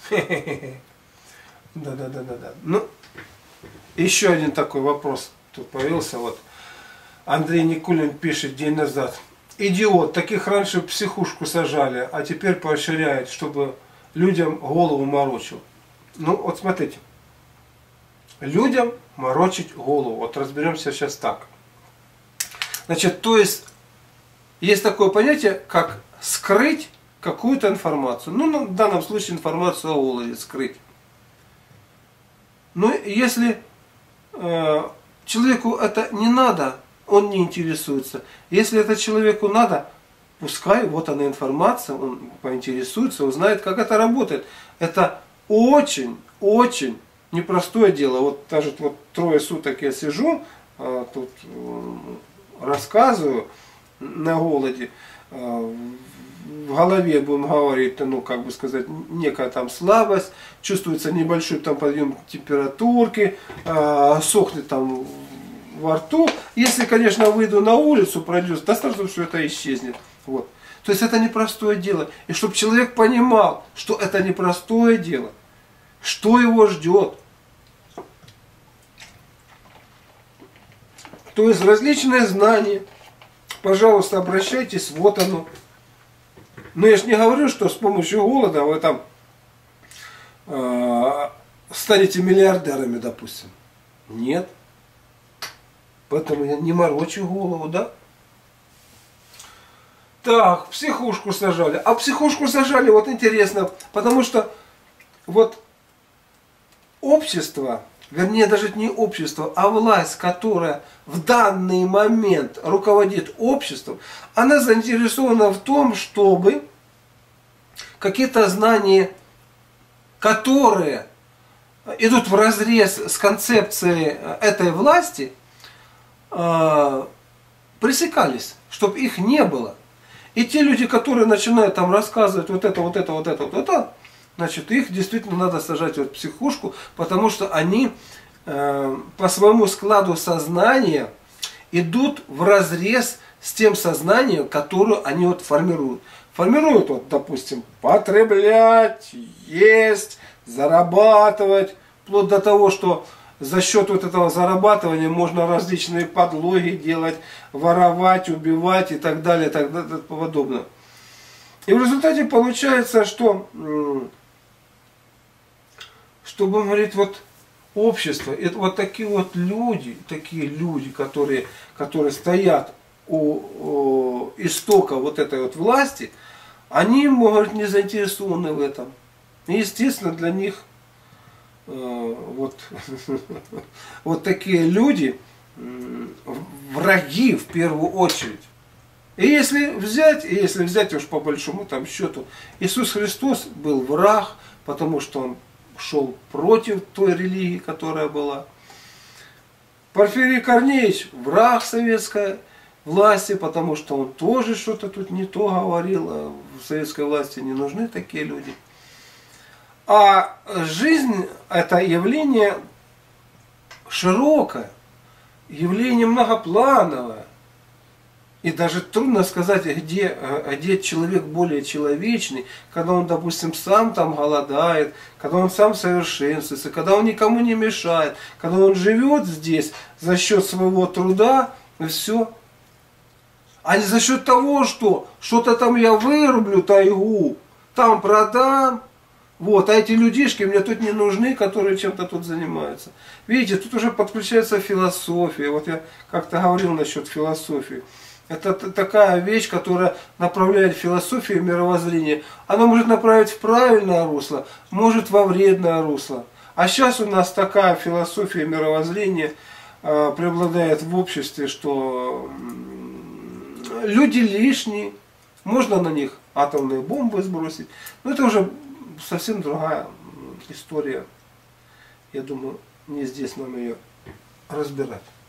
Да. Ну, еще один такой вопрос тут появился. Вот Андрей Никулин пишет день назад. Идиот, таких раньше в психушку сажали, а теперь поощряют, чтобы людям голову морочил. Ну, вот смотрите. Людям морочить голову. Вот разберемся сейчас так. Значит, то есть такое понятие, как скрыть какую-то информацию. Ну, в данном случае информацию о голоде скрыть. Но если человеку это не надо, он не интересуется. Если это человеку надо, пускай вот она информация, он поинтересуется, узнает, как это работает. Это очень непростое дело. Вот даже вот 3 суток я сижу, тут рассказываю на голоде. В голове, будем говорить, ну, как бы сказать, некая там слабость, чувствуется небольшой там подъем температурки, сохнет там во рту. Если, конечно, выйду на улицу, пройдусь, то сразу все это исчезнет. Вот. То есть это непростое дело. И чтобы человек понимал, что это непростое дело, что его ждет. То есть различные знания, пожалуйста, обращайтесь, вот оно. Но я же не говорю, что с помощью голода вы там станете миллиардерами, допустим. Нет. Поэтому я не морочу голову, да? Так, психушку сажали. А психушку сажали, вот интересно, потому что вот общество, вернее даже не общество, а власть, которая в данный момент руководит обществом, она заинтересована в том, чтобы какие-то знания, которые идут вразрез с концепцией этой власти, пресекались, чтобы их не было. И те люди, которые начинают там рассказывать вот это, значит, их действительно надо сажать в психушку, потому что они по своему складу сознания идут вразрез с тем сознанием, которое они вот формируют. Формируют, вот, допустим, потреблять, есть, зарабатывать, вплоть до того, что за счет вот этого зарабатывания можно различные подлоги делать, воровать, убивать и так далее, и так далее, и тому подобное. И в результате получается, что, чтобы говорить, вот общество, это вот такие люди, которые стоят у истока вот этой вот власти, они, может, не заинтересованы в этом. И, естественно, для них вот такие люди враги в первую очередь. И если взять уж по большому там счету, Иисус Христос был враг, потому что он шел против той религии, которая была. Порфирий Корнеевич враг советской власти, потому что он тоже что-то тут не то говорил, а в советской власти не нужны такие люди. А жизнь – это явление широкое, явление многоплановое. И даже трудно сказать, где человек более человечный, когда он, допустим, сам там голодает, когда он сам совершенствуется, когда он никому не мешает, когда он живет здесь за счет своего труда, и все. А не за счет того, что что-то там я вырублю тайгу, там продам. Вот, а эти людишки мне тут не нужны, которые чем-то тут занимаются. Видите, тут уже подключается философия. Вот я как-то говорил насчет философии. Это такая вещь, которая направляет философию и мировоззрение. Она может направить в правильное русло, может во вредное русло. А сейчас у нас такая философия и мировоззрение преобладает в обществе, что люди лишние, можно на них атомные бомбы сбросить. Но это уже совсем другая история. Я думаю, не здесь нам ее разбирать.